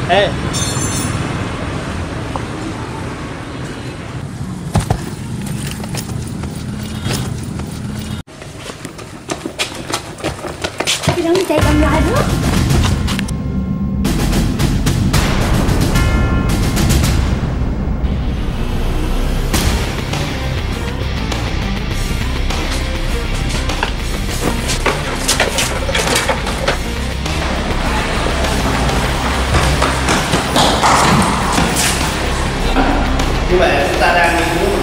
Ê, cái đứa chạy cầm lại nữa. Như vậy chúng ta đang nghiên cứu